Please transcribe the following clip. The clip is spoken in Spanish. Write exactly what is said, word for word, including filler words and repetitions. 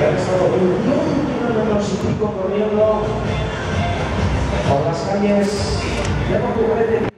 han estado veintiún kilómetros y pico corriendo por las calles de Portugalete.